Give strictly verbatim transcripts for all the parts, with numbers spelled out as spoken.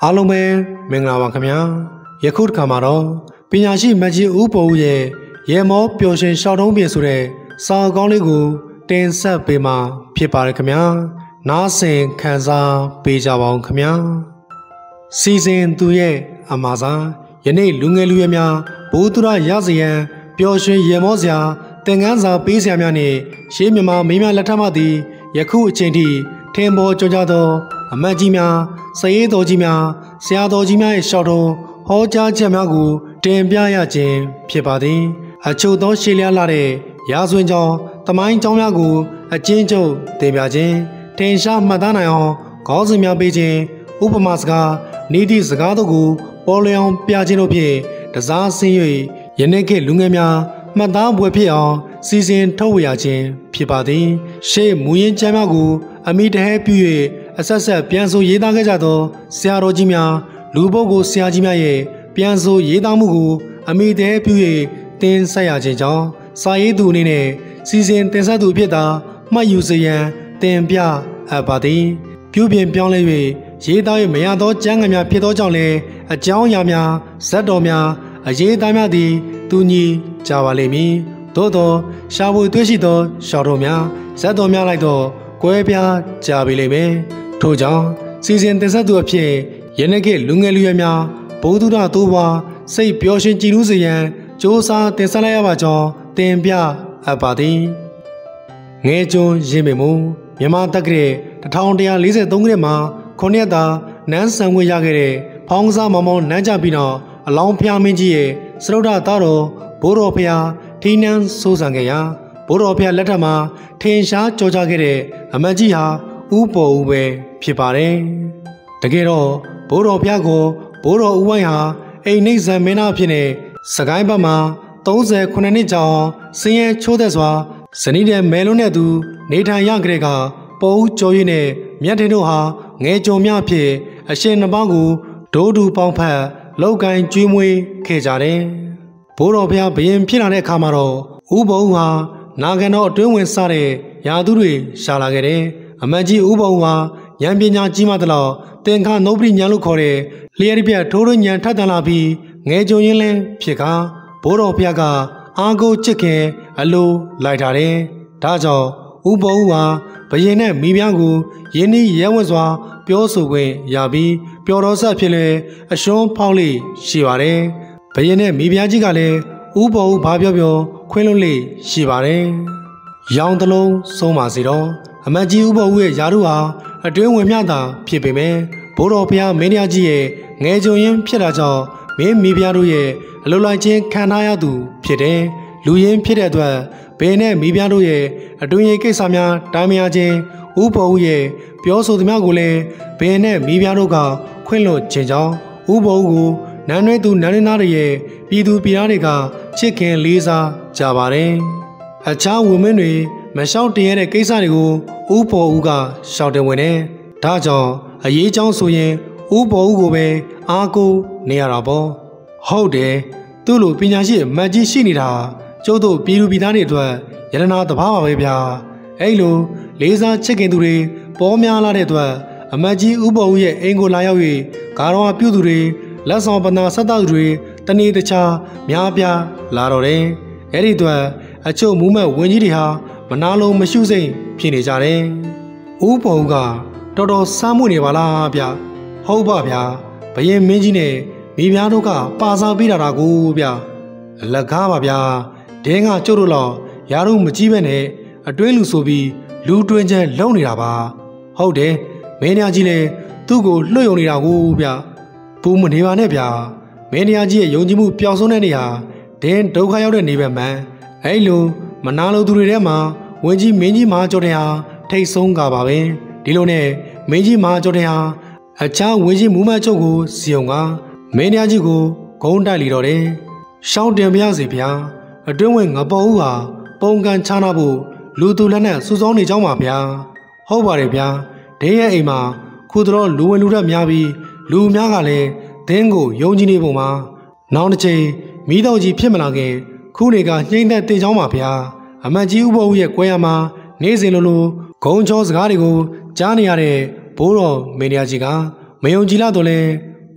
အားလုံးပဲမင်္ဂလာပါခင်ဗျာယခုတစ်ခါမှာတော့ပညာရှိမကြီးဦးပေါ်ဦးရဲ့ရေမောပျော်ရွှင်ရှောက်တုံးပြင်ဆိုတဲ့စာအုပ်ကောင်းလေးကိုတင်ဆက်ပေးမှာဖြစ်ပါတယ်ခင်ဗျာနားဆင်ခံစားပေးကြပါဦးခင်ဗျာစီစဉ်သူရဲ့အမှားစားယနေ့လူငယ်လူရွယ်များဘိုးသူရရစရန်ပျော်ရွှင်ရေမောစရာသင်ခန်းစာပေးစရာများနဲ့ရှေးမြန်မာမင်းများလက်ထက်မှသည်ယခုအချိန်ထိထင်ပေါ်ကြွကြသောအမတ်ကြီးများစရေးတော်ကြီးများဆရာတော်ကြီးများရဲ့ရှောက်တော်ဟောကြားချက်များကိုတင်ပြရခြင်းဖြစ်ပါသည်အချို့သောရှေးလျားလာတဲ့ရာဇဝင်ကြောင်းတမိုင်းကြောင်းများကိုအကျဉ်းချုပ်တင်ပြခြင်းထင်ရှားမှတ်သားနိုင်အောင်ခေါင်းစဉ်များပေးခြင်းဥပမာစကားနီးသည့်စကားတို့ကိုပေါ်လျောင်ပြခြင်းတို့ဖြင့်တစားဆင်း၍ယနေ့ခေတ်လူငယ်များမှတ်သားပွဲဖြစ်အောင်စီစဉ်ထုတ်ဝေရခြင်းဖြစ်ပါသည်ရှေးမူရင်းကျမ်းများကိုအမိတဟဲပြု၍အဆက်ဆက်ပြန်ဆိုရေးသားခဲ့ကြသောဆရာတော်ကြီးများလူပုဂ္ဂိုလ်ဆရာကြီးများရဲ့ပြန်ဆိုရေးသားမှုကိုအမိတဟဲပြု၍တင်ဆက်ရခြင်းကြောင့်စာရေးသူအနေနဲ့စီစဉ်တင်ဆက်သူဖြစ်တာမှတ်ယူစေရန်တင်ပြအပ်ပါသည်ပြုပြင်ပြောင်းလဲ၍ရေးသား၍မရသောကျမ်းဂန်များဖြစ်သောကြောင့်လည်းအကြောင်းအရာများဇတ်တော်များအရေးသားများသည်တူညီကြပါလိမ့်မည်သို့သောရှားဖွေတွေ့ရှိသောရှောက်တော်များဇတ်တော်များလိုက်တော့ကွဲပြားကြပြီလိမ့်မယ်ထို့ကြောင့်စီစဉ်တင်ဆက်သူအဖြစ်ယနေ့ခေတ်လူငယ်လူရွယ်များဘုဒ္ဓသိုးပွားစိတ်ပျော်ရွှင်ကြည်နူးစေရန်စ조사တင်ဆက်လိုက်ရပါကြောင်းတင်ပြအပ်ပါသည်ငဲကျွန်းရင်းပင်မူမြန်မာတက္ကရာတစ်ထောင်တစ်ရာလေးဆယ်သုံးခုနှစ်မှာခုနှစ်ရက်သာနန်းဆန်ခွင့်ရခဲ့တဲ့ဖောင်းစားမောင်မောင်နန်းကြပြီးတော့အလောင်းဖျားမင်းကြီးရဲ့စရုဒ္ဓသားတော်ဘိုးတော်ဖျားထီးနန်းစိုးစံခဲ့ရာဘိုးတော်ဖျားလက်ထက်မှာထင်ရှားကြော်ကြားခဲ့တဲ့အမတ်ကြီးဟာဦးပေါ်ဦးပဲဖြစ်ပါတယ်တကယ်တော့ဘိုးတော်ဖျားကိုဘိုးတော်ဦးဝိုင်းဟာအိမ်နှိမ့်ဆန်မင်းသားဖြစ်နေစကိုင်းဘက်မှာသုံးဆယ်ခုနှစ်ကြောင်စင်းရဲချိုးသက်စွာဇနီးတဲ့မဲလုံးနဲ့သူနေထိုင်ရကြတဲ့ကပေါ်ဦးကျော်ရည်နဲ့မြတ်ထင်းတို့ဟာငယ်ကြုံများဖြစ်အရှင်နှစ်ပါးကိုဒိုးတူပေါင်းဖက်လောက်ကိုင်းကျွေးမွေးခဲ့ကြတယ်ဘိုးတော်ဖျားဘရင်ဖြစ်လာတဲ့အခါမှာတော့ဦးပေါ်ဦးဟာနာဂန်တော်အတွင်းဝင်စားတဲ့ယာသူတွေရှာလာခဲ့တယ်အမတ်ကြီးဦးပေါ်ဦးဟာဉာဏ်ပညာကြီးမှတလို့သင်္ခါနုပ္ပရိဉာဏ်လို့ခေါ်တဲ့လျှက်ပြထိုးရဉာဏ်ထက်သန်လာပြီးငယ်ကြုံရင်းလင်းဖြစ်ကာဘိုးတော်ဖျားကအာကိုချစ်ခင်အလိုလိုက်ထားတယ်ဒါကြောင့်ဦးပေါ်ဦးဟာဘရင်နဲ့မိဖုရားကိုယင်းဤရဲဝံ့စွာပြောဆိုခွင့်ရပြီးပျော်တော်ဆက်ဖြစ်လေအရှုံးဖောက်လေးရှိပါတယ်ဘရင်နဲ့မိဖုရားကြီးကလည်းဦးပေါ်ဦးဘာပြောပြောခွင်းလုံးလေးရှိပါတယ်ရောင်တလုံးဆုံးပါစီတော့အမတ်ကြီးဦးပေါ်ဦးရဲ့ယာရုဟာအတွင်းဝင်မြတာဖြစ်ပေမဲ့ဘိုးတော်ဖျားမင်းသားကြီးရဲ့ငယ်ကြုံရင်းဖြစ်တာကြောင့်မင်းမိဖုရားတို့ရဲ့အလိုလိုက်ချင်းခံထားရသူဖြစ်တယ်လူရင်းဖြစ်တဲ့အတွက်ဘယ်နဲ့မိဖုရားတို့ရဲ့အတွင်းရေးကိစ္စများတိုင်းမရခြင်းဦးပေါ်ဦးရဲ့ပြောဆိုသမျှကိုလည်းဘယ်နဲ့မိဖုရားတို့ကခွင့်လွှတ်ခြင်းကြောင့်ဦးပေါ်ဦးကိုနန်းရွေးသူနန်းရင်းသားတွေရဲ့ပြည်သူပြည်သားတွေကချစ်ခင်လေးစားကြပါတယ်အခြားဝန်မင်းတွေမလျှောက်တင်ရတဲ့ကိစ္စတွေကိုဦးပေါ်ဦးကရှောက်တင်ဝင်တယ်ဒါကြောင့်အရေးကြောင်းဆိုရင်ဦးပေါ်ဦးကိုပဲအားကိုးနေရတာပေါ့ဟုတ်တယ်သူ့လိုပညာရှိမတ်ကြီးရှိနေတာကျုပ်တို့ပြည်သူပြည်သားတွေအတွက်ယရနာတဘာပါပဲဗျာအဲ့လိုလေးစားချစ်ခင်သူတွေပေါ်များလာတဲ့အတွက်အမတ်ကြီးဦးပေါ်ဦးရဲ့အိမ်ကိုလာရောက်၍ဂါရောပြုသူတွေလက်ဆောင်ပနာဆက်တောက်တွေတနေ့တခြားများပြားလာတော့တယ်အဲ့ဒီအတွက်အချို့မူးမဲ့ဝင်းကြီးတွေဟာမနာလုံးမရှုစိမ့်ဖြစ်နေကြတယ်ဦးပေါ်ဦးကတော်တော်စားမှုနေပါလားဗျဟုတ်ပါဗျာဘရင်မင်းကြီးနဲ့မိဖုရားတို့ကပါစားပေးတာတာကိုဗျအလကားပါဗျာဒင်းကကျုပ်တို့လောက်ယာတို့မကြီးပဲနဲ့အတွင်းလူဆိုပြီးလူတွင်ချက်လုံနေတာပါဟုတ်တယ်မင်းသားကြီးလည်းသူ့ကိုလွှတ်ယုံနေတာကိုဗျပူမနေပါနဲ့ဗျာမင်းသားကြီးရဲ့ယုံကြည်မှုပျောက်ဆုံးတဲ့နေရာဒင်းဒုက္ခရောက်တဲ့နေပဲမှန်အဲ့လိုမနာလိုသူတွေထဲမှာဝင်းကြီးမင်းကြီးမဟာကျော်တဲ့ဟာထိတ်ဆုံးကပါပဲဒီလိုနဲ့မင်းကြီးမဟာကျော်တဲ့ဟာအခြားဝင်းကြီးမူမချုပ်ကိုစီအောင်ကမင်းသားကြီးကိုဂုံးတိုက်လီတော့တယ်ရှောင်းတင်ပြရစီဗျာအတွင်းဝင်ငပေါ်ဦးဟာပုံကန်ချနာဖို့လူသူလက်နဲ့စူစောင်းနေကြောင်းပါဗျာဟုတ်ပါတယ်ဗျာဒင်းရဲ့အိမ်မှာခုတော့လူဝင်လူထက်များပြီးလူများကလည်းဒင်းကိုယုံကြည်နေပုံမှာနောက်တစ်ချိန်မိတော့ကြီးဖြစ်မလာခင်ခုနေကနှိမ့်သက်တင်ကြောင်းပါဗျာအမတ်ကြီးဦးပေါ်ဦးရဲ့ကွဲရမှာနေစဉ်လိုလိုဂုံချောစကားတွေကိုကြားနေရတဲ့ဘိုးတော်မင်းသားကြီးကမယုံကြည်လာတော့လဲ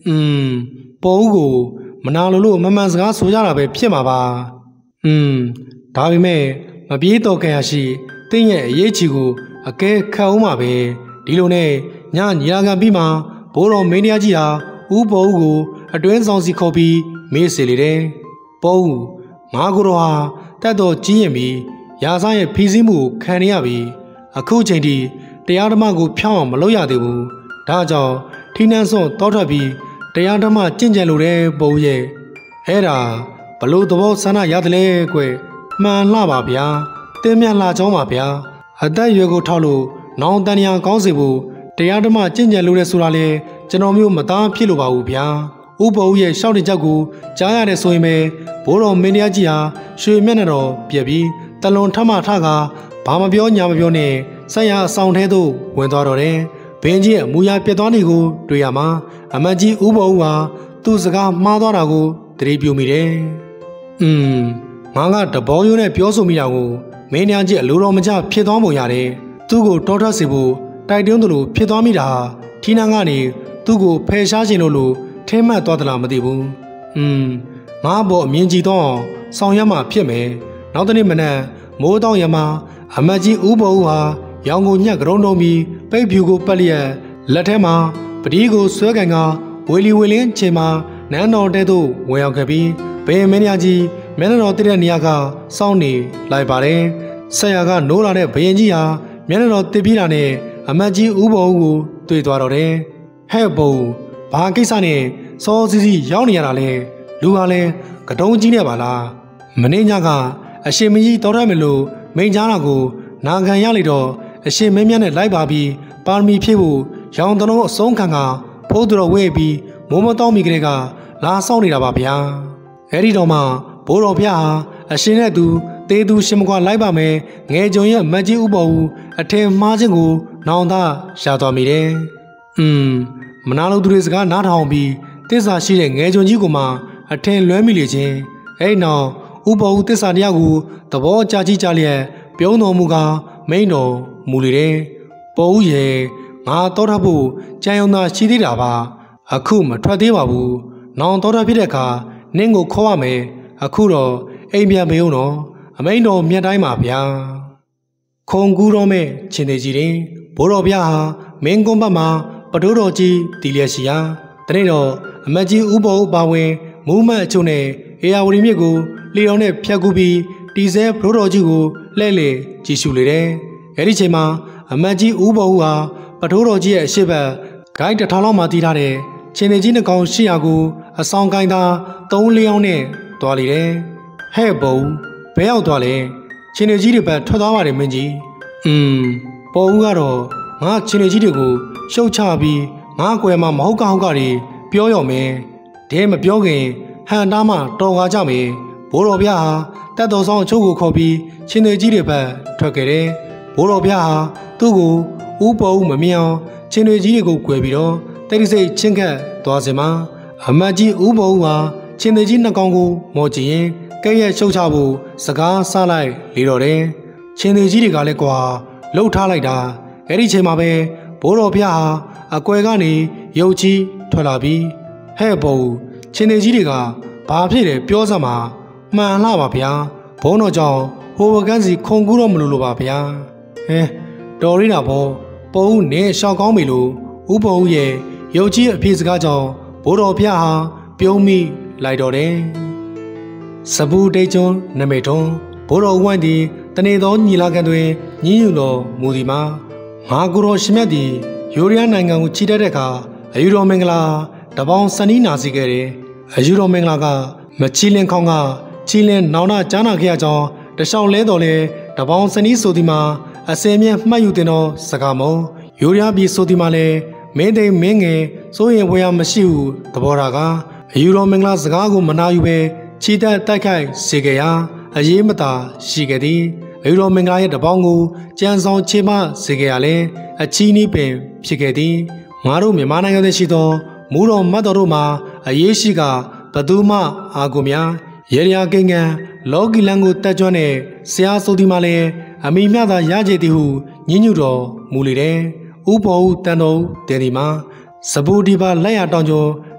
อืมပေါ်ဦးကိုမနာလိုလို့မမှန်စကားဆိုကြတာပဲဖြစ်မှာပါอืมဒါပေမဲ့မပြေးတော့ကြရရှိတင်းရဲ့အရေးချီကိုအကဲခတ်အောင်မှာပဲဒီလိုနဲ့ညညီလာခံပြီးမှဘိုးတော်မင်းတရားကြီးဟာဦးပေါ်ဦးကိုအတွင်းဆောင်စီခေါ်ပြီးမေးစေလေတယ်ပေါ်ဦးငါကိုတော်ဟာတတ်တော်ကြီးရင်ပြီးရာဇရဲ့ဖီးစည်းမှုကိုခံရပြီးအခုချိန်ထိတရားဓမ္မကိုဖျောင်းအောင်မလုပ်ရသေးဘူးဒါကြောင့်ထိနှန်းစွန့်တောထွက်ပြီးတရားဓမ္မကျင့်ကြံလိုတဲ့ပုံရဲ့အဲ့ဒါဘလို့သဘောဆန္ဒရတယ်လေကွမှန်လှပါဗျာတင်းမြတ်လှချောင်းပါဗျာအသက်ရွယ်ကိုထောက်လို့နောင်တန်ရာကောင်းစေဖို့တရားဓမ္မကျင့်ကြံလိုတဲ့ဆိုတာလေကျွန်တော်မျိုးမသားဖြစ်လို့ပါဘူးဗျာဥပ္ပဦးရဲ့ရှောက်တဲ့ချက်ကိုကြားရတဲ့ဆိုရင်ပဲဘိုးတော်မင်းတရားကြီးဟာရွှေမျက်နှာတော်ပြက်ပြီးတလွန်ထမထကဘာမပြောညာမပြောနဲ့ဆက်ရအဆောင်ထဲသို့ဝင်သွားတော့တယ်ဘင်းကြီးရဲ့အမူအရာပြတ်သွားနေကိုတွေ့ရမှာအမတ်ကြီးဥပ္ပဦးဟာသူ့စကားမှားသွားတာကိုသတိပြုမိတယ်อืมငါကတဘောရိုးနဲ့ပြောဆိုမိတာကိုမင်းညာကြီးအလိုတော်မကျဖြစ်သွားပုံရတယ်သူ့ကိုတောထွက်စေဖို့တိုက်တွန်းသလိုဖြစ်သွားမိတာထီနန်းကနေသူ့ကိုဖယ်ရှားခြင်းလို့လို့ထင်းမှတ်သွားသလားမသိဘူးอืมငါဘောအမြင်ကြည့်တော့ဆောင်ရမှာဖြစ်မယ်နောက်တနေ့မနက်မိုးတောင်ရမှာအမတ်ကြီးဥပ္ပဦးဟာရောင်ကိုညက်ကြုံတုံးပြီးပိတ်ဖြူကိုပတ်လျက်လက်ထဲမှာပတိကိုဆွဲကန်ကဝေလီဝေလင်းချိန်မှာနန်းတော်တဲသို့ဝင်ရောက်ခဲ့ပြီးဘယ်မင်းများကြီးမျက်နှာတော်တည့်တဲ့နေရာကစောင့်နေလိုက်ပါတယ်ဆက်ရကနိုးလာတဲ့ဘရင်ကြီးဟာမျက်နှာတော်တည့်ပြေးတာနဲ့အမတ်ကြီးဥပ္ပဦးကိုတွေ့သွားတော့တယ်ဟဲ့ဘုံဘာကိစ္စနဲ့စောစီစီရောက်နေရတာလဲလူကလည်းကတုံးကြီးနဲ့ပါလားမင်းညကအရှင်မကြီးတောထားမယ်လို့မိန်ကြားတာကိုနာခံရလေတော့အရှင်မင်းမြတ်နဲ့လိုက်ပါပြီးပါရမီဖြည့်ဖို့ရောင်တလုံးအစုံခံကဖိုးသူတော်ဝဲပြီးမိုးမတောင်းမိကလေးကလာဆောင်နေတာပါဗျာအဲ့ဒီတော့မှဘိုးတော်ဖျားဟာအရှင်နဲ့သူတေးသူရှင်မကွာလိုက်ပါမယ်ငယ်ကြုံရဲ့မတ်ကြီးဥပ္ပဦးအထင်မှားခြင်းကိုနောင်သားရှာသွားမိတယ်อืมမနာလို့သူတွေစကားနားထောင်ပြီးတစ္ဆာရှိတဲ့ငယ်ကြုံကြီးကိုမှအထင်လွဲမိလေခြင်းအဲ့နောက်ဥပ္ပဦးတစ္ဆာတရားကိုသဘောကျကြီးကြလျက်ပြုံးတော်မူကားမိန်တော်မူလေတယ်ပေါ်ဦးရဲ့ငါတောထားဖို့ကြံယုံသာရှိသေးတာပါအခုမထွက်သေးပါဘူးနောင်တောထားဖြစ်တဲ့အခါနင်းကိုခေါ်ရမယ်အခုတော့အိမ်ပြန်မေးဦးတော့အမိန်တော်မြတ်တိုင်းပါဗျာခုံကူးတော့မဲ့ချင်းသေးကြီးတင်ဘိုးတော်ဗျာဟာမင်းကွန်းဘက်မှာပတိုးတော်ကြီးတီလျက်ရှိရာတနေ့တော့အမတ်ကြီးဥပ္ပဦးပါဝင်မူးမတ်အချို့နဲ့အေယာဝတီမြစ်ကိုလီတော်နဲ့ဖြတ်ကူးပြီးတီဆဲဘိုးတော်ကြီးကိုလှဲ့လေကြည့်ရှုလေတယ်အဲ့ဒီချိန်မှာအမတ်ကြီးဥပ္ပဦးဟာပတိုးတော်ကြီးရဲ့အရှိတ်ဘက်ဂိုင်းတစ်ထောင်လောက်မှတီးထားတဲ့ချင်းသေးကြီးနှကောင်ရှိရာကိုအဆောင်ကိုင်းသားသုံးလေးယောက်နဲ့တွားလေတယ်ဟဲ့ဘုံဘဲရောက်သွားလဲချင်းသေးကြီးတွေဘက်ထွက်သွားပါတယ်မင်းကြီးอืมပေါ်ဦးကတော့ငါချင်းသေးကြီးတွေကိုရှုတ်ချပြီးငါကွယ်မှာမဟုတ်ကဟုတ်ကတွေပြောရမယ်ဒဲမပြောခင်ဟန်တားမှတော်ကားကြမယ်ဘိုးတော်ဗျာဟာတက်တော်ဆောင်အချို့ကိုခေါ်ပြီးချင်းသေးကြီးတွေဘက်ထွက်ခဲ့တယ်ဘိုးတော်ဗျာဟာသူ့ကိုဥပေါ်ဦးမမြင်အောင်ချင်းသေးကြီးတွေကို꿰ပြီးတော့တိတ်ဆိတ်ချင်းခတ်သွားစင်မှာအမတ်ကြီးဥပေါ်ဦးဟာချင်းသေးကြီးနှစ်ကောင်ကိုမော်ကြည့်ရင်ကဲ့ရဲ့ရှုတ်ချဖို့စကားဆလိုက်လေတော့တယ်ချင်းသေးကြီးတွေကလည်းကွာလှုပ်ထားလိုက်တာအဲ့ဒီချိန်မှာပဲဘိုးတော်ဖျားဟာအကွယ်ကနေရုပ်ကြီးထွက်လာပြီးဟဲ့ဘုံချင်းသေးကြီးတွေကဘာဖြစ်တယ်ပြောစမ်းပါမှန်လားပါဗျာဘုံတော်ကြောင့်ဟိုဝကန်းစီခုံကူးတော့မလို့လို့ပါဗျာဟဲတော်ရင်းတာဘောပုံဦးနဲ့ရှောက်ကောင်းပြီလို့ဥပုံဦးရဲ့ရုပ်ကြီးအဖြစ်စကားကြောင့်ဘိုးတော်ဖျားဟာပြုံးမိလိုက်တော့တယ်စပူတေကျွန်းနမိတ်ထွန်းဘိုးတော်ဦးဝိုင်းသည်တနေသောညီလာခံတွင်ညှဉ်းညူတော်မူသည်မှာငါကိုတော်ရှင်မြတ်သည်ယူရီးယားနိုင်ငံကိုချီတက်တဲ့အခါအယူတော်မင်္ဂလာတပေါင်းစနီးနာစီခဲ့တယ်အယူတော်မင်္ဂလာကမချီလင်ခေါင်ကချီလင်နောင်နာကြားနာခဲ့ရကြောင်းတလျှောက်လဲတော်လဲတပေါင်းစနီးဆိုသည်မှာအစင်မြဲမှတ်ယူတင်သောစကားမုံယူရီးယားပြည်ဆိုသည်မှာလဲမင်းသိမင်းငယ်စိုးရင်ဝေယမရှိဟုသဘောထားကအယူတော်မင်္ဂလာစကားကိုမနာယူပဲချီတက်တိုက်ခိုက်စေခဲ့ရာအရေးမသာရှိခဲ့သည်အယူတော်မင်္ဂလာရဲ့တပေါင်းကိုကြံဆောင်ချေမစေခဲ့ရလဲအချီးနီးပင်ဖြစ်ခဲ့သည်ငါတို့မြန်မာနိုင်ငံထဲရှိသောမူတော်မတ်တော်တို့မှာအရေးရှိကဘသူမှအာကိုများရေရာကိန်းကန်လောကီလန်ကိုတက်ကြွတဲ့ဆရာဆိုဒီမှာလည်းအမိမျှသာရကြသည်ဟုညှဉ်းညူတော်မူလေတယ်ဥပေါ်ဦးတန်တော်တဲ့ဒီမှာစပူဒီပါလက်ရတောင်ကျော်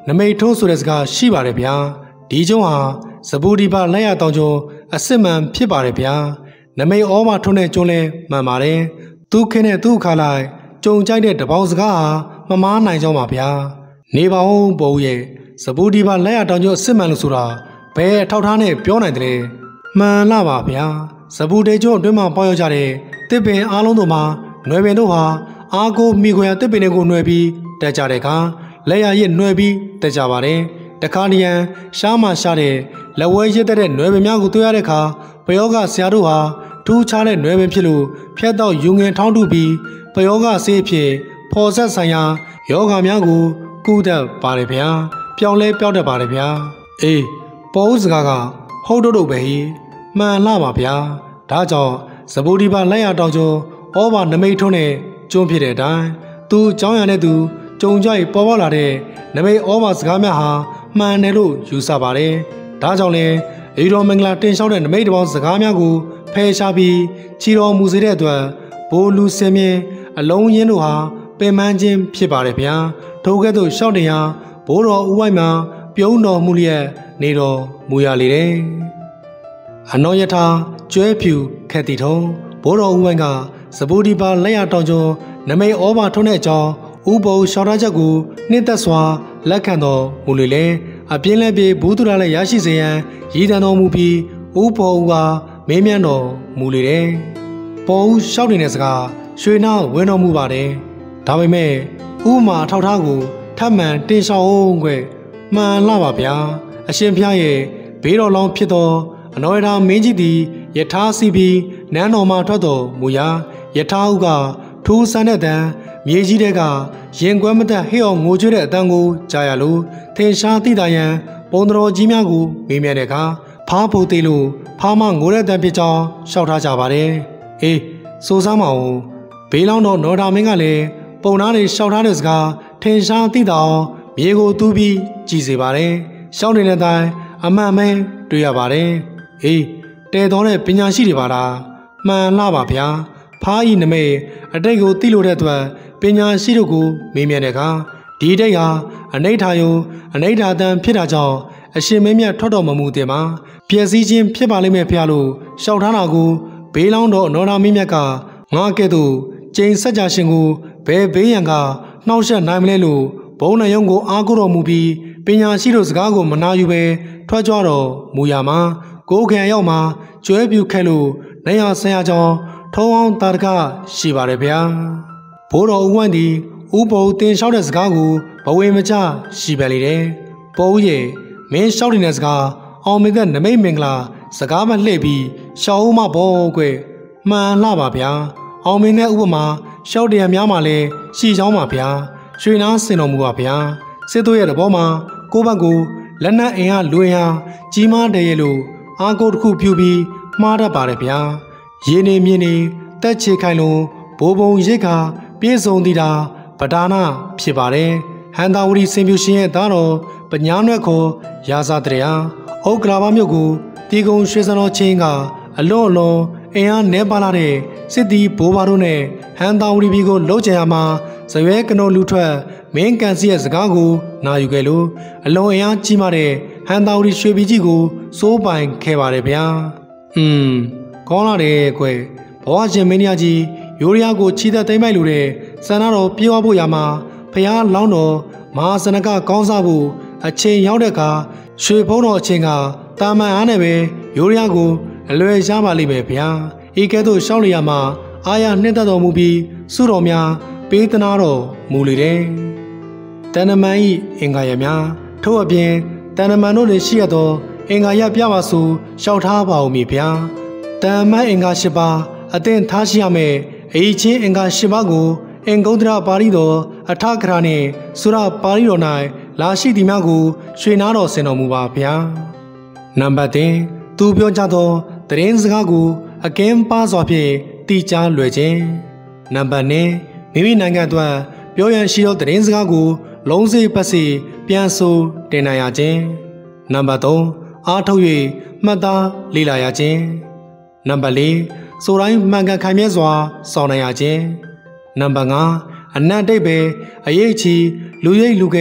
နမိတ်ထုံးဆိုတဲ့စကားရှိပါတယ်ဗျာဒီကျုံဟာစပူဒီပါလက်ရတောင်ကျုံအစ်စ်မှန်ဖြစ်ပါတယ်ဗျာနမိတ်ဩမထုံးတဲ့ကျုံလဲမှန်ပါတယ်သူခင်းတဲ့သူ့ခါလိုက်ကြုံကြိုက်တဲ့တပေါင်းစကားဟာမမားနိုင်ကြောင်းပါဗျာနေပါဦးဘုံရဲ့စပူဒီပါလက်ရတောင်ကျုံအစ်စ်မှန်လို့ဆိုတာဘယ်အထောက်ထားနဲ့ပြောနိုင်တယ်လဲမှန်လားပါဗျာစပူတေကျုံအတွင်းမှာပေါရောက်ကြတဲ့တစ်ပင်အားလုံးတို့မှာနွယ်ပင်တို့ဟာအားကိုမိခွေတစ်ပင်တွေကိုနှွယ်ပြီးတက်ကြတဲ့အခါလက်ရရစ်နှွယ်ပြီးတက်ကြပါတယ်တခါတရံရှားမှရှားတဲ့လက်ဝဲရစ်တဲ့နွယ်ပင်များကိုတွေ့ရတဲ့အခါပယောဂဆရာတို့ဟာထူးခြားတဲ့နွယ်ပင်ဖြစ်လို့ဖျက်တော့ယူငင်ထောင်းထုပြီးပယောဂဆေးဖြစ်ဖော်ဆက်ဆိုင်ရာယောဂများကိုကုသပါတယ်ဗျာပြောင်းလဲပြောင်းတတ်ပါတယ်ဗျာအေးပေါ်ဦးစကားကဟုတ်တော့တော့ပဲမှန်လားပါဗျာဒါကြောင့်စပူဒီပါလက်ရတောင်ကျုံဩဘာနမိတ်ထုံးနဲ့ကျွန်းဖြစ်တဲ့အတိုင်းသူเจ้าရတဲ့သူကြုံကြိုက်ပေါ်ပေါ်လာတဲ့နမိတ်ဩဘာစကားများဟာမှန်တယ်လို့ယူဆပါတယ်ဒါကြောင့်လဲအေတော်မင်္ဂလာတင်လျှောက်တဲ့နမိတ်တပေါင်းစကားများကိုဖယ်ရှားပြီးချီတော်မူစေတဲ့အတွက်ဘိုးလူစင်မြင်အလုံးရင်းတို့ဟာပင်ပန်းခြင်းဖြစ်ပါတယ်ဗျာထိုကဲ့သို့ရှောက်တင်ဟာဘိုးတော်ဦးဝိုင်းမှာပြုံးတော်မူလျက်နေတော်မူရလေတယ်အနောယထာကျွဲဖြူခက်တီထုံဘိုးတော်ဦးဝိုင်းကစပူဒီပါလက်ရတောင်ကျုံနမိတ်ဩဘာထုံးတဲ့အကြောင်းဥပုံရှောက်ထားချက်ကိုနှင့်သက်စွာလက်ခံတော်မူလေလေအပြင်းလဲပြေဘူးသူရလည်းရရှိစေရန်ရည်တန်တော်မူပြီးဥပုံဦးကမင်းမြန်းတော်မူလေတယ်ပေါ်ဦးရှောက်နေတဲ့စကားရွှေနာဝင်းတော်မူပါတယ်ဒါပေမဲ့ဥမာထောက်ထားကိုထပ်မံတင်ဆောင်အောင်ကွမှန်လားပါဗျာအရှင်ဖျားရဲ့ဘေးတော်လောင်းဖြစ်သောအနောယထာမင်းကြီးသည်ယထာစီပြီးနန်းတော်မှထွက်တော်မူရာယထာဥကထူးဆန်းတဲ့တန်မြေကြီးတဲ့ကရင်ကွဲမသက်ဟဲ့အောင်ငိုကြွတဲ့အတန်ကိုကြားရလို့ထင်ရှားသိတာရန်ပုံတော်ကြီးများကိုမေးမြန်းတဲ့အခါဖားဖို့သေးလို့ဖားမငိုတဲ့တန်ဖြစ်ကြောင်းရှောက်ထားကြပါတယ်အေးစိုးစားမအောင်ဘေးလောင်းတော်နော်ဒါမင်းကလည်းပုံနာတွေရှောက်ထားတဲ့စကားထင်ရှားသိတာအောင်မြေကိုတူးပြီးကြည်စေပါတယ်ရှောက်နေတဲ့အတိုင်းအမှန်ပဲတွေ့ရပါတယ်အေးတဲတော်တဲ့ပညာရှိတွေပါလားမှန်လားပါဗျာဖားဤနမိတ်အတိတ်ကိုသိလို့တဲ့အတွက်ပညာရှိတို့ကိုမေးမြန်းတဲ့အခါဒီတိတ်ဟာအနိဋ္ဌာယုံအနိဋ္ဌာတန်ဖြစ်တာကြောင့်အရှင်မင်းမြတ်ထွက်တော်မမူတဲ့မှာပျက်စီးခြင်းဖြစ်ပါလိမ့်မယ်ဖျားလို့ရှောက်ထားတာကိုဘေးလောင်းတော်အနောနာမင်းမြတ်ကငါကဲ့သို့ကျိန်ဆက်ကြရှင်ကိုဘယ်ဘေးရန်ကနှောက်ယှက်နိုင်မလဲလို့ဘုံနှယုံကိုအားကိုးတော်မူပြီးပညာရှိတို့စကားကိုမနာယူပဲထွက်ကြွတော်မူရာမှာကိုယ်ခံရောက်မှာကျွဲပြူခက်လို့နေရဆရာကြောင့်ထုံးအောင်တာတကရှိပါတယ်ဗျာဘိုးတော်ဦးဝိုင်းသည်ဥပုံတင်လျှောက်တဲ့စကားကိုဘဝေမချရှိပဲလေတယ်ပေါ်ဦးရဲ့မင်းလျှောက်နေတဲ့စကားအောင်မင်းတဲ့နမိတ်မင်္ဂလာစကားမလှည့်ပြီးရှောက်ဦးမဘောကွယ်မှန်လားပါဗျာအောင်မင်းတဲ့ဥပမာရှောက်တရားများမှလည်းရှီချောင်းပါဗျာရွှေနားစင်တော်မူပါဗျာစစ်တို့ရဲ့တဘောမှာကိုဘက်ကိုလက်နက်အင်အားလွင်ဟာကြီးမားတယ်ရဲ့လို့အာကိုတစ်ခုပြူပြီးမှားတတ်ပါတယ်ဗျာရင်းနေမြင်းနေတက်ချေခိုင်လုံးဘိုးဘုံရိတ်ခါပြေဆုံးသီတာပဒါနာဖြစ်ပါတယ်ဟန်တာဝရီစင်ပြူရှင်ရဲ့သားတော်ပညာနွက်ခေါ်ရာဇာတရားဩကလာဘမြို့ကိုတီကုံရွှေစံတော်ချင်းကအလွန်အလွန်အင်အားနဲပါလာတဲ့စစ်တီဘိုးဘာတို့နဲ့ဟန်တာဝရီပြည်ကိုလှုပ်ကြံရမှာဇရွဲကနိုလူထွက်မင်းကန်စီရဲ့စကားကိုနာယူခဲ့လို့အလွန်အင်အားကြီးမားတဲ့ဟန်တာဝရီရွှေပြည်ကြီးကိုစိုးပိုင်ခဲ့ပါတယ်ဗျာอืมကောင်းလာတယ်ကွယ်ဘဝရှင်မင်းကြီးကြီးရိုးရီးယားကိုချီသက်သိမ်းပိုက်လို့တဲ့စန္ဒတော်ပြေးဝဖို့ရမှာဖျားလောင်းတော်မဟာစနကကောင်းစားဖို့အချိန်ရောက်တဲ့အခါရွှေဖုံးတော်အချိန်ကတာမန်အားနဲ့ပဲရိုးရီးယားကိုအလွယ်ရပါလိမ့်မယ်ဗျာဤကဲ့သို့ရှောက်လျာမှာအာရနှင့်သက်တော်မူပြီးစုတော်များပေးသနာတော်မူလေတယ်တဏ္ဍမန်ဤအင်္ဂါရများထို့အပြင်တဏ္ဍမန်တို့လည်းရှိရသောအင်္ဂါရပြပါဆိုရှောက်ထားပါဦးမည်ဗျာတဏ္ဍမန်အင်္ဂါ၈ပါးအသင်ထားရှိရမယ်အဤချင်းအင်္ဂါ၈ပါးကိုအင်္ဂုတ္တရပါဠိတော်အထကရာနှင့်သုရပါဠိတော်၌လာရှိသည်များကိုရွှေနားတော်ဆင်တော်မူပါဗျာနံပါတ်၃သူပြောကြသောတရင်စကားကိုအကင်းပါစွာဖြင့်တိကျလွယ်ခြင်းနံပါတ်၂မိမိနိုင်ငံအတွက်ပြောရန်ရှိသောတရင်စကားကိုလုံးစိပတ်စီပြန်ဆိုတင်နိုင်ရခြင်းနံပါတ်၃အားထုတ်၍မှတ်သားလေ့လာရခြင်းနံပါတ်၄ဆိုတိုင်းမှန်ကန်ခိုင်မြဲစွာဆောင်နိုင်ရခြင်းနံပါတ်၅အနတ်တိတ်ပဲအရေးချီလူရိပ်လူကဲ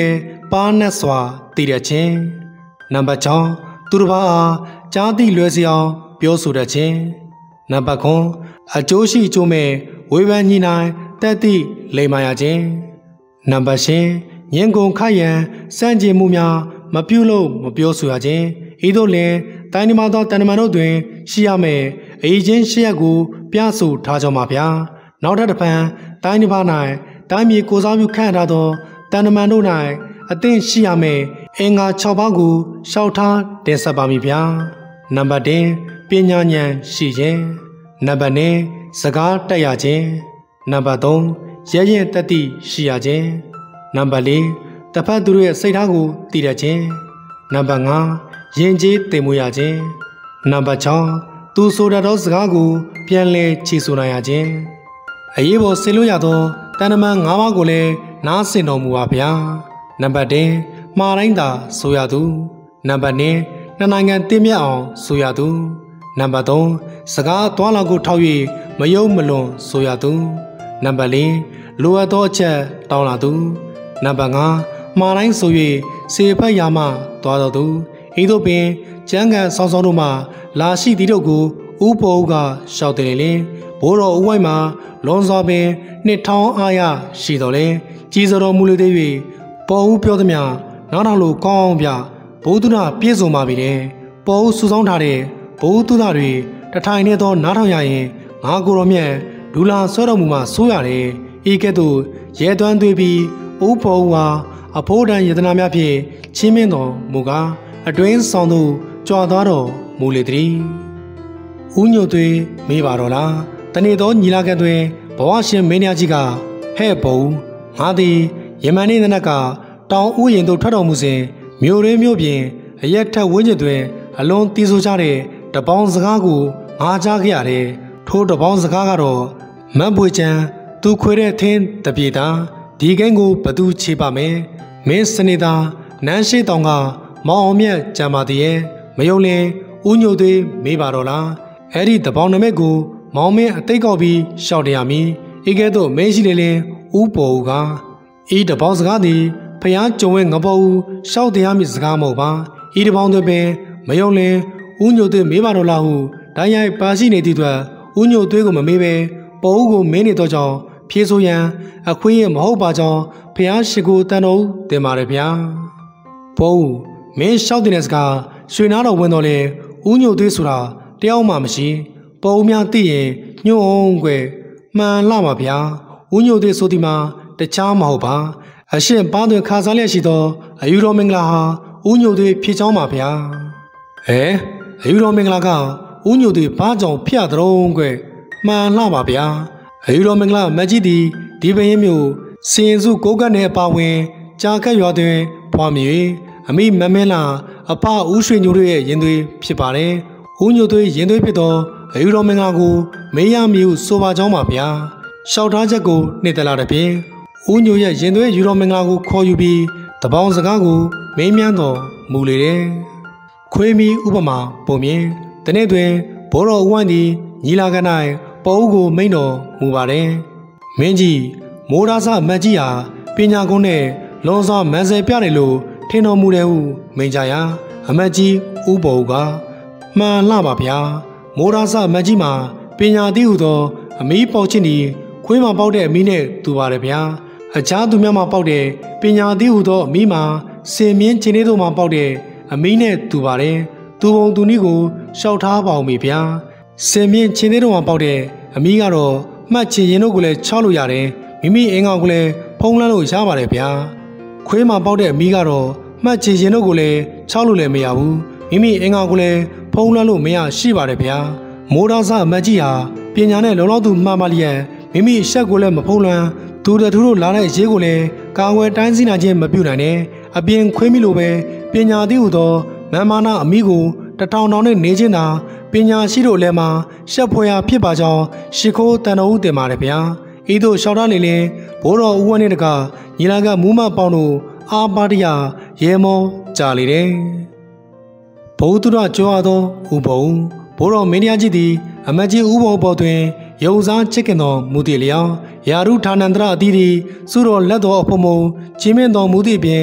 ပါးနက်စွာတည်ရခြင်းနံပါတ်၆သူတစ်ပါးအားကြားသိလွယ်စေအောင်ပြောဆိုတတ်ခြင်းနံပါတ်၉အကျိုးရှိအကျိုးမဲ့ဝေဖန်ညှိနှိုင်းတတ်သည့်လိမ္မာရခြင်းနံပါတ်၈ညင်ကုန်ခရံစန့်ကျင်မှုများမပြုလို့မပြောဆိုရခြင်းဤသို့လျှင်တိုင်းဒီမှာသောတန်တမန်တို့တွင်ရှိရမယ်အရေးချင်းရှိရက်ကိုပြဆိုထားကြပါဗျာနောက်ထပ်တစ်ဖန်တိုင်းဒီပါ၌တိုင်းမြေကိုစားပြုခန့်ထားသောတန်တမန်တို့၌အသင့်ရှိရမယ်အင်္ဂါ၆ပါးကိုရှောက်ထားတင်ဆက်ပါမည်ဗျာနံပါတ်၁ပညာဉာဏ်ရှိခြင်းနံပါတ်၂စကားတက်ရခြင်းနံပါတ်၃ရဲရင်တတိရှိရခြင်းနံပါတ်၄တစ်ဖက်သူတို့ရဲ့စိတ်ထားကိုသိတတ်ခြင်းနံပါတ်၅ယဉ်ကျေးသိမ်မွေ့ရခြင်းနံပါတ်၆သူဆိုတတ်သောစကားကိုပြန်လည်ချီဆိုနိုင်ရခြင်းအရေးပေါ်ဆေလို့ရသောတန်တမန်၅ပါးကိုလည်းနားဆင်တော်မူပါဗျာနံပါတ်၁မှားတိုင်းသာဆိုရသူနံပါတ်၂နှစ်နိုင်ငံတည်မြဲအောင်ဆိုရသူနံပါတ်၃စကားသွားလာကိုထောက်၍မယုံမလွန်ဆိုရသူနံပါတ်၄လိုအပ်သောအချက်တောင်းလာသူနံပါတ်၅မှားတိုင်းဆို၍စေဖက်ရာမှသွားတော်သူဤသို့ပင်ကျမ်းဂန်ဆောင်းဆောင်းတို့မှလာရှိသည်တို့ကိုဥပေါ်ဦးကရှောက်တယ်လေဘိုးတော်ဦးဝိုင်းမှာလွန်စွာပင်နှစ်ထောင်အားရရှိတော်လေကြီးစတော်မူလေသေး၍ပေါ်ဦးပြောသည်များနောက်နောက်လိုကောင်းအောင်ပြဘုဒ္ဓနာပြည့်စုံပါပြီတဲ့ပေါ်ဦးစုဆောင်းထားတဲ့ဘုဒ္ဓနာတွေတထိုင်နေသောနားထောင်ရရင်ငါကိုယ်တော်မြတ်ဒူလာဆွဲတော်မူမှဆိုးရတယ်ဤကဲ့သို့ရဲသွမ်းသွေးပြီးဥပေါ်ဦးဟာအဖို့တန်ယတနာများဖြင့်ချင်းမင်းတော်မူကားအတွင်းဆောင်သို့ကြွာသွားတော်မူလေသည်ဦးညိုသွေးမေးပါတော့လားတနေ့သောညီလာခံတွင်ဘဝရှင်မင်းများကြီးကဟဲ့ဘုံငါသည်ယမန်နေ့နနက်ကတောင်ဥယျာဉ်သို့ထွက်တော်မူစဉ်မြို့ရင်းမြို့ပြင်အရက်ထက်ဝင်းကျင်တွင်အလွန်တီးဆိုကြတဲ့တပေါင်းစကားကိုငါကြားခဲ့ရတယ်ထိုတပေါင်းစကားကတော့မတ်ပွေချံသူခွေတဲ့ထင်းတပြေတာဒီကိန်းကိုဘသူချေပါမယ်မင်းစနေသာနန်းရှိတောင်ကမောင်အောင်မြတ်ကြံပါသေးရဲ့မယုံလင်ဦးညိုသေးမေးပါတော့လားအဲ့ဒီတပေါင်းနမိတ်ကိုမောင်မင်းအသိကောက်ပြီးရှောက်တရားမီဤကဲ့သို့မင်းရှိလေလင်ဦးပေါ်ဦးကဤတပေါင်းစကားသည်ဖျားကြုံဝဲငပေါ်ဦးရှောက်တရားမီစကားမဟုတ်ပါဤတပေါင်းတွေပင်မယုံလင်ဦးညိုသေးမေးပါတော့လားဟုတိုင်ရိုက်ပါရှိနေသည့်အတွက်ဦးညိုသွေးကိုမမေးပဲပေါ်ဦးကိုမင်းနေတော့ကြောင်းဖြေဆိုရန်အခွင့်ရမဟုတ်ပါကြောင်းဖျားရှိကိုတန်တော်တင်ပါတယ်ဗျာပေါ်ဦးမင်းရှောက်တဲ့စကားရွှေနာတော်ဝင်တော်လေဦးညိုသွေးဆိုတာတယောက်မှမရှိပေါ်ဦးများသိရင်ညှို့အောင်ကွယ်မှန်လာပါဗျာဦးညိုသွေးဆိုဒီမှာတခြားမဟုတ်ပါအရှင်ပါသွင်ခါစားလျက်ရှိသောအယူတော်မင်္ဂလာဟာဦးညိုသွေးဖြစ်ချောင်းပါဗျာဟဲအယူတော်မင်္ဂလာကဦးညိုသွေးဘာကြောင့်ဖျက်တော်ကွယ်မှန်လာပါဗျာအယူတော်မင်္ဂလာမကြီးသည်ဒီပရင်မျိုးစင်စုကိုကတ်နယ်ပါဝင်ကြာခက်ရွာတွင်ဖွာမြည်အမိမမင်းလာအဖဦးရွှေညိုတို့ရဲ့ရင်သွေးဖြစ်ပါတယ်ဦးညိုသွေးရင်သွေးဖြစ်သောအယူတော်မင်္ဂလာကိုမေးရမည်ဟုဆိုပါကြောင်းပါဗျာရှောက်ထားချက်ကိုနှစ်သက်လာတဲ့ဖြင့်ဦးညိုရဲ့ရင်သွေးယူတော်မင်္ဂလာကိုခေါ်ယူပြီးတပေါင်းစကားကိုမေးမြန်းတော်မူလေတယ်ခွေးမီဥပမာပုံမြင်တနေ့တွင်ဘိုးတော်ဦးဝိုင်းသည်ညီလာခံ၌ပေါ်ဦးကိုမိန့်တော်မူပါတယ်မင်းကြီးမိုးဒါဆမတ်ကြီးဟာပညာကုန်းနဲ့လွန်စွာမန်ဆယ်ပြတယ်လို့ထင်တော်မူတယ်ဟုမိန့်ကြရာအမတ်ကြီးဦးပေါ်ဦးကမှန်လှပါဗျာမိုးဒါဆမတ်ကြီးမှာပညာသိဟုသောအမီးပေါက်ချင်းဒီခွေးမှပေါက်တဲ့အမီးနဲ့တူပါတယ်ဗျာအခြားသူများမှပေါက်တဲ့ပညာသိဟုသောအမီးမှာစင်မြင့်ချင်းလေးတို့မှပေါက်တဲ့အမီးနဲ့တူပါတယ်သူပုံသူနည်းကိုရှောက်ထားပါအောင်မေဗျာစင်မြင့်ချင်းသေးတို့မှပေါက်တဲ့အမီးကတော့မှတ်ချင်ရင်တို့ကိုလည်းချောက်လို့ရတယ်မိမိအင်္ဂါကိုလည်းဖုံးလန်းလို့ရပါတယ်ဗျာခွေးမှပေါက်တဲ့အမီးကတော့မှတ်ချင်ရင်တို့ကိုလည်းချောက်လို့လည်းမရဘူးမိမိအင်္ဂါကိုလည်းဖုံးလန်းလို့မရရှိပါတယ်ဗျာမိုးတော်ဆအမတ်ကြီးဟာပညာနဲ့လုံလောက်သူမှန်ပါလျက်မိမိရှက်ကိုလည်းမဖုံးလန်းသူတထူးတို့လာတဲ့ရေးကိုလည်းကာဝယ်တိုင်းစည်းနိုင်ခြင်းမပြုနိုင်နဲ့အပြင်ခွေးမိလိုပဲပညာသိဟုသောမန်မာနာအမိကိုတထောင်ထောင်နဲ့နေခြင်းသာပညာရှိတို့လည်းမှာရှက်ဖွယ်ရာဖြစ်ပါကြောင်းရှ िख ိုးတန်တော်ဦးတင်ပါတယ်ဗျာဤသို့ရှောက်ထားလေလင်ဘိုးတော်ဦးဝင်းနဲ့တကညီလာကမူးမပေါင်းတို့အာပါတရရဲမောကြာလေတယ်ဘုဒ္ဓရကြောအသောဥပုံဘိုးတော်မင်းတရားကြီးသည်အမတ်ကြီးဥပုံပေါ်တွင်ရုံစားချစ်ခင်တော်မူသည့်လျောင်းယာရုဌာနန္တရအသီးသည်စုတော်လက်တော်အဖို့မုံချင်းမင်းတော်မူသည့်ဖြင့်မ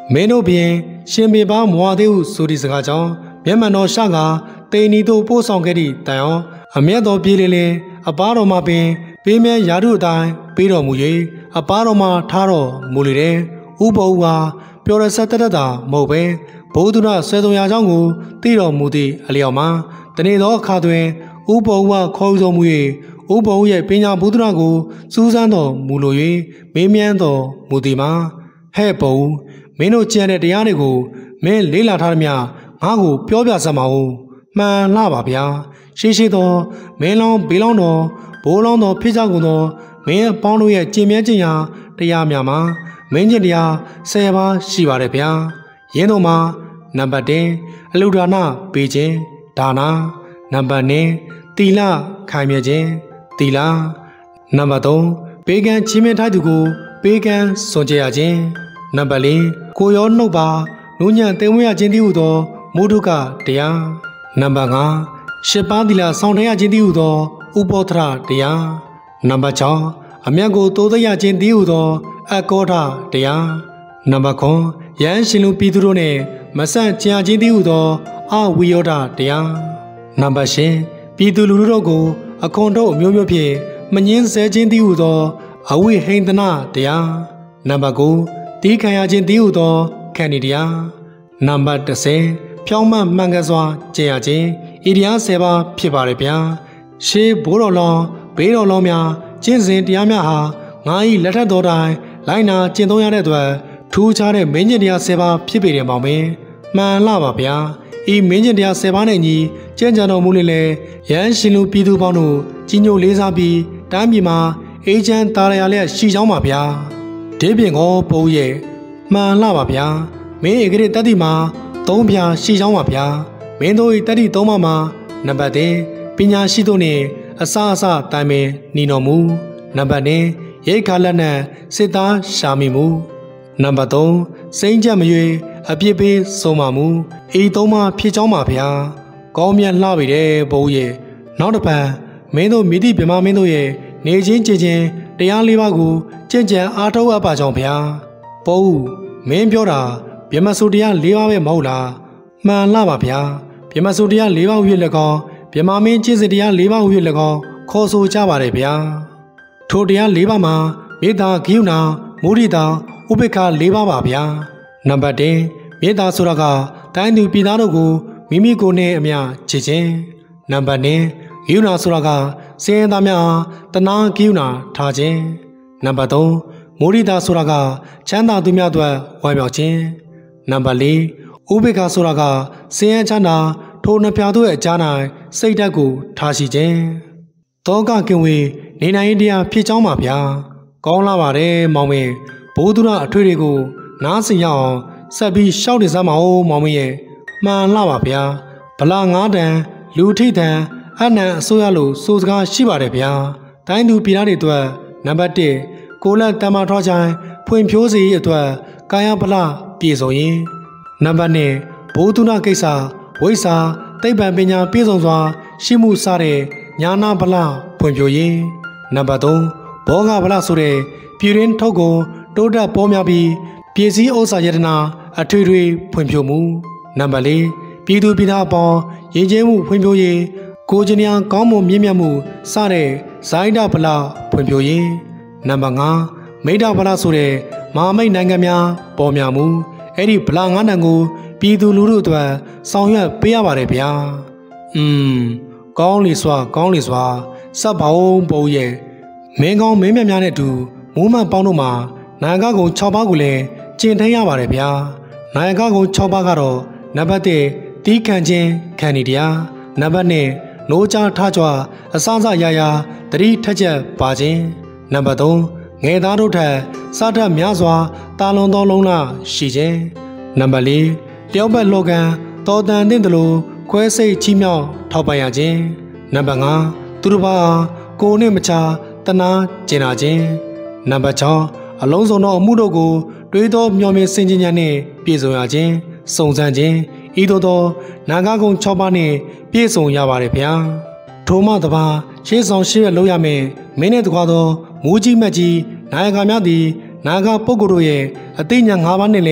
မင်းတို့ပြင်ရှင်ပေပါမွာသေးဟုဆိုသည့်စကားကြောင့်မျက်မှန်တော်ရှကတေနီတို့ပို့ဆောင်ခဲ့သည့်တိုင်အောင်အမျက်တော်ပြေးလေလေအပားတော်မှာပင်ပေးမြဲရာထုအတိုင်းပေးတော်မူ၍အပားတော်မှာထားတော်မူလေတဲ့ဥပဦးဟာပျော်ရဆက်တတ်တာမဟုတ်ပဲဘုဒ္ဓနာဆွေဆုံးရာကြောင့်ကိုသိတော်မူသည့်အလျောက်မှာတနေ့သောအခါတွင်ဥပဦးကခေါ်ဆောင်မူ၍ဥပဦးရဲ့ပညာဘုဒ္ဓနာကိုစူးစမ်းတော်မူလို၍မေးမြန်းတော်မူသည်မှာဟဲ့ဘုံမင်းတို့ကြံတဲ့တရားတွေကိုမင်းလေးလာထားသမျှငါ့ကိုပြောပြစမ်းပါဦးမှန်လားပါဗျာရှိရှိသောမင်းလောင်းဘေးလောင်းတော်ဘိုးလောင်းတော်ဖြစ်ကြကုန်သောမင်းအပေါင်းတို့ရဲ့ကျင့်မြဲခြင်းရာတရားများမှာမင်းကျင့်တရားဆယ်ပါးရှိပါတယ်ဗျာယင်းတို့မှာနံပါတ်တစ်အလူဒါနပေးခြင်းဒါနနံပါတ်နှစ်တီလခိုင်မြဲခြင်းတီလနံပါတ်သုံးပေးကမ်းချင်းမြတ်ထိုက်သူကိုပေးကမ်းစွန့်ကြရခြင်းနံပါတ်လေးကိုရောနှုတ်ပါနုညံ့သိမ်ဝဲရခြင်းတည်းဟူသောမုဒုကတရားနံပါတ်ငါးရှစ်ပါးသီလဆောင်ထရခြင်းတည်းဟူသောဥပောထရတရားနံပါတ်ခြောက်အမြတ်ကိုတိုးသိရခြင်းတည်းဟူသောအကောထတရားနံပါတ်ခုရန်ရှင်လူပြည်သူတို့နှင့်မဆန့်ကြံခြင်းတည်းဟူသောအဝိယောဒတရားနံပါတ်ရှစ်ပြည်သူလူထုတို့ကိုအခွန်တို့အမျိုးမျိုးဖြင့်မငင်းဆဲခြင်းတည်းဟူသောအဝိဟိန္ဒနာတရားနံပါတ်ကိုတီးခံရခြင်းတည်းဟူသောခန္တီတရားနံပါတ်တစ်ဆယ်ဖြောင်းမှမှန်ကန်စွာကျင့်ရခြင်းဤတရားဆယ်ပါးဖြစ်ပါရဲ့ဗျာရှေးဘိုးတော်လောင်းဘေးတော်လောင်းများကျင့်စဉ်တရားများဟာငါ၏လက်ထက်တော်တိုင်လိုင်းနာကျင့်သုံးရတဲ့အတွက်ထူးခြားတဲ့မင်းကျင့်တရားဆယ်ပါးဖြစ်ပေတယ်မောင်မင်းမှန်လားပါဗျာဤမင်းကျင့်တရားဆယ်ပါးနဲ့ညီကျင့်ကြံတော်မူလေလေရန်ရှင်လူပြည်သူပေါင်းတို့ကြီးညိုလေးစားပြီးတိုင်းပြည်မှာအေဂျင့်တာရရလျက်ရှိချောင်းပါဗျာဒေးပြင်ကောပိုးရဲ့မှန်လားပါဗျာမင်းဧကရတတိမှာသုံးပြာရှိချောင်းပါဗျာမင်းတို့၏တတိသုံးပါမှာနံပါတ်တစ်ပညာရှိတို့နှင့်အစအစတိုင်ပင်ညီတော်မူနံပါတ်နှစ်ရိတ်ခါလက်နက်စစ်သားရှာမိမှုနံပါတ်သုံးစိမ့်ချက်မရွေအပြစ်ပေးဆုံးမမှုဤသုံးပါဖြစ်ချောင်းပါဗျာကောင်းမြတ်လှပြီတဲ့ဘိုးရဲ့နောက်တစ်ပံမင်းတို့မိတိပြမမင်းတို့ရဲ့နေချင်းကြည်ချင်းတရားလေးပါးကိုကြင်ကြံအားထုတ်အပ်ပါကြောင်းဗျာပိုးမင်းပြောတာပြမစုတရားလေးပါးပဲမဟုတ်လားမှန်လားပါဗျာပြမစုတရားလေးပါးဟူ၍၎င်းပြမမင်းကျင့်စဉ်တရားလေးပါးဟူ၍၎င်းခေါ်ဆိုကြပါတယ်ဗျာထိုတရားလေးပါးမှာမေတ္တာဂိယုဏမုဒိတာဥပေက္ခလေးပါးပါဗျာနံပါတ်တစ်မေတ္တာဆိုတာကတိုင်းသူပြည်သားတို့ကိုမိမိကိုယ်နဲ့အမျှချစ်ခြင်းနံပါတ်နှစ်ဂိယုဏဆိုတာကစင်ရသားများတနာဂိယုဏထားခြင်းနံပါတ်သုံးမုဒိတာဆိုတာကချမ်းသာသူများအတွက်ဝိုင်းမြောက်ခြင်းနံပါတ်လေးဥပေက္ခဆိုတာကစင်ရချမ်းသာထိုနှပြတို့ရဲ့အကြား၌စိတ်ဓာတ်ကိုထားရှိခြင်းတောကကင်ဝေနေနိုင်ရင်တရားဖြစ်ကြောင်းပါဗျာကောင်းလာပါတယ်မောင်မင်းဘိုးသူရအထွေတွေကိုနားစင်ရအောင်ဆက်ပြီးရှောက်နေစမ်းပါဦးမောင်မင်းရဲ့မှန်လာပါဗျာဗလာငါးတန်လူထိတ်တန်အနံအစိုးရလို့စိုးစကားရှိပါတယ်ဗျာတိုင်းသူပြည်သားတွေအတွက်နံပါတ်တစ်ကိုလက်တမထောချိုင်းဖွင့်ဖြိုးစီအတွက်ကာယဗလာပြည့်စုံရင်နံပါတ်နှစ်ဘိုးသူရကိစ္စဝိဇ္ဇာသိပ္ပံပညာပြည့်စုံစွာရှိမှုစတဲ့ညာနာဗလာဖွင့်ဖြိုးရင်နံပါတ်သုံးဘောဂဗလာဆိုတဲ့ပြည်ရင်းထုတ်ကုန်တိုးတက်ပေါ်များပြီးပြည်စည်းဥစ္စာယတနာအထွေထွေဖွံ့ဖြိုးမှုနံပါတ်လေးပြည်သူပြည်သားအပေါင်းရည်ကျဲမှုဖွံ့ဖြိုးရေးကိုကျင်ညာကောင်းမွန်မြင့်မြတ်မှုစတဲ့ဇိုင်းဒဗလာဖွံ့ဖြိုးရေးနံပါတ်ငါးမိဒ္ဒဗလာဆိုတဲ့မဟာမိတ်နိုင်ငံများပေါ်များမှုအဲ့ဒီဗလာငါးတန်ကိုပြည်သူလူထုအတွက်ဆောင်ရွက်ပေးရပါတယ်ဗျာอืมကောင်းလီစွာကောင်းလီစွာစပ်ပါအောင်ပုံရဲ့မင်းကောင်းမင်းမြတ်များနဲ့အတူမိုးမှန်ပေါင်းတို့မှာနာယကကုံ၆ပါးကိုလည်းကျင့်ထိန်ရပါတယ်ဗျာနာယကကုံ၆ပါးကတော့နံပါတ်တစ်တီးခံခြင်းခံနေတရားနံပါတ်နှစ်နိုးကြားထားကြွအစစရာရာတတိထက်ချက်ပါခြင်းနံပါတ်သုံးငယ်သားတို့ထက်စားတတ်များစွာတာလွန်သောလုံးလာရှိခြင်းနံပါတ်လေးလျောက်ပတ်လောကန်တော်တန်တဲ့တလို့ခွဲစိတ်ချီးမြှောက်ထောက်ပံ့ရခြင်းနံပါတ်ငါသူတို့ဘာကိုနဲ့မချတနာကျင်နာခြင်းနံပါတ်၆အလုံးစုံသောအမှုတို့ကိုတွေးသောမျှော်မြင်စင်ကြင်ညာနှင့်ပြည့်စုံရခြင်းစုံစမ်းခြင်းဤသို့သောနာဂကုံ၆ပါးနှင့်ပြည့်စုံရပါတယ်ဗျာထိုမှတပါရှေးဆောင်ရှေးရလို့ရမယ်မင်းနဲ့တကွာသောမူးကြီးမက်ကြီးနာယကများသည်နာဂပုဂ္ဂိုလ်တို့ရဲ့အသိဉာဏ်၅ပါးနှင့်လည်း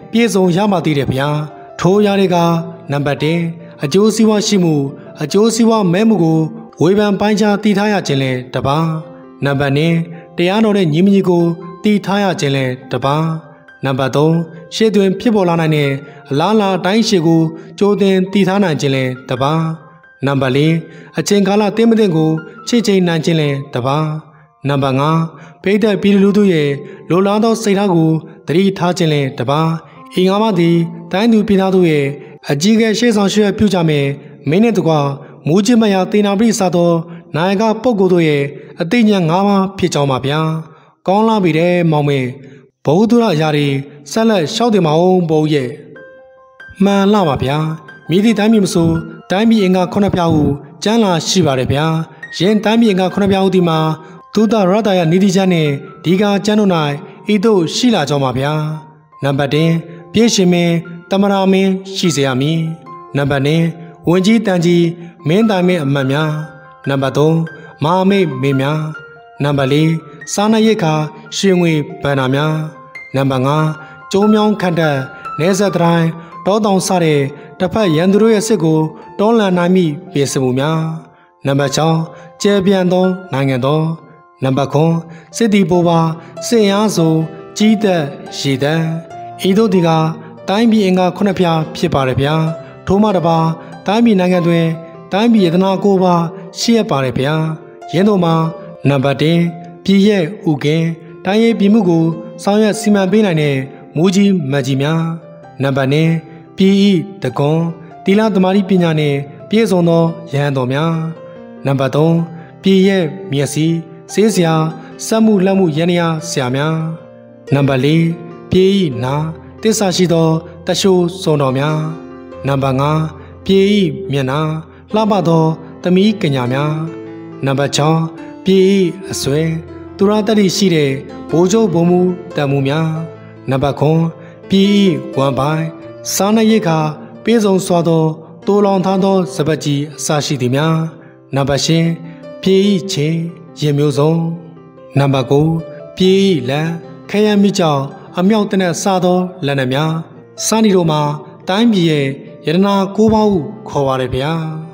ပြေဆုံးရမှတည်တယ်ဗျာထိုးရတဲ့ကနံပါတ်တစ်အကျိုးစီးပွားရှိမှုအကျိုးစီးပွားမဲမှုကိုဝေဖန်ပိုင်းခြားတည်ထားရခြင်းလဲတပါနံပါတ်နှစ်တရားတော်တဲ့ညီမကြီးကိုတည်ထားရခြင်းလဲတပါနံပါတ်သုံးရှေ့တွင်ဖြစ်ပေါ်လာနိုင်တဲ့အလားအလာတိုင်းရှေ့ကိုကြိုတင်တည်ထားနိုင်ခြင်းလဲတပါနံပါတ်လေးအချိန်ကာလတင်းမတင်ကိုချစ်ချိန်နိုင်ခြင်းလဲတပါနံပါတ်ငါပိဋကပြည်လူတို့ရဲ့လိုလားသောစိတ်ထားကိုသတိထားခြင်းလဲတပါဤငါးပါးသည်တိုင်းသူပြည်သားတို့ရဲ့အကြီးအကဲရှေ့ဆောင်ရွက်ပြုကြမယ်မင်းနဲ့တကွာမူးချင်းမယာတေနာပိစသောနိုင်ကပုဂ္ဂိုလ်တို့ရဲ့အသိဉာဏ်ငါးပါးဖြစ်ကြောင်းပါဗျာကောင်းလာပြီတဲ့မောင်မေဘုဒ္ဓရာအရာတွေဆက်လက်ရှောက်တင်မအောင်ဘုံရဲ့မှန်လားပါဗျာမိသည့်တိုင်းပြည်မဆိုတိုင်းပြည်အင်္ဂါခုနှစ်ပြားဟုကျမ်းလာရှိပါတယ်ဗျာယင်းတိုင်းပြည်အင်္ဂါခုနှစ်ပြားဟုဒီမှာသုတရတယနိတိချမ်းနှင့်ဒီကာကျမ်းတို့၌ဤသို့ရှိလာကြောင်းပါဗျာနံပါတ်တစ်ပြည့်ရှင်မင်းတမရာမင်းရှိစေရမည်နံပါတ်နှစ်ဝင်ကြီးတန်ကြီးမင်းတိုင်မင်းအမတ်များနံပါတ်သုံးမဟာမိတ်မင်းများနံပါတ်လေးစားနပ်ရိက္ခာရှင်ငွေဗန္ဓာများနံပါတ်ငါကျုံးမြောင်းခန့်တက်နေဆက်တိုင်းတောတောင်စတဲ့တစ်ဖက်ရန်သူတို့ရဲ့စစ်ကိုတွန်းလှန်နိုင်မိပြည်စမှုများနံပါတ်ခြောက်ကျဲပြန့်သောနိုင်ငံတော်နံပါတ်ခုစစ်တီပိုပါစစ်အားစုံကြီးသက်ရည်တန်းဤတို့ဒီကတိုင်းပြည်အင်္ဂါခုနှစ်ပြားဖြစ်ပါတယ်ဗျာထို့မှတပါတိုင်းပြည်နိုင်ငံတွင်တိုင်းပြည်ယတနာကိုပါရှိရပါတယ်ဗျာရင်းတို့မှာနံပါတ်တစ်ပြည်ရဲ့ဥကင်းတိုင်းရေးပြည်မှုကိုဆောင်ရွက်စီမံပေးနိုင်တဲ့မူကြီးမတ်ကြီးများနံပါတ်နှစ်ပြည်ဤတကွန်တီလာသမารီပညာနှင့်ပြည့်စုံသောရဟန်းတော်များနံပါတ်သုံးပြည်ရဲ့မျက်စိစေးစရာစက်မှုလက်မှုရန်ရာဆရာများနံပါတ်လေးပြည်ဤနာတစ္ဆာရှိသောတရှိုးစုံတော်များနံပါတ်ငါပြည်ဤမျက်နာလှပသောသမီးကညာများနံပါတ်ခြောက်ပြည်ဤအစွဲသူရတတိရှိတဲ့ဘိုးချုပ်ဘုံမူတံမှုများနံပါတ်ခုပြည်ဤဝမ်ပိုင်စားနပ်ရိက္ခာပေးစုံစွာသောတိုးလောင်ထားသောစပတ်ကြီးအစရှိသည်များနံပါတ်ရှင်ပြည်ဤချင်းရင်မျိုးစုံနံပါတ်ကိုပြည်ဤလန်ခရမ်းမိကြောင်အမြောက်တနက်စားသောလက်နက်များစနီတို့မှာတိုင်းပြည်ရဲ့ယတနာကိုးပါးဟုခေါ်ပါတယ်ဗျာ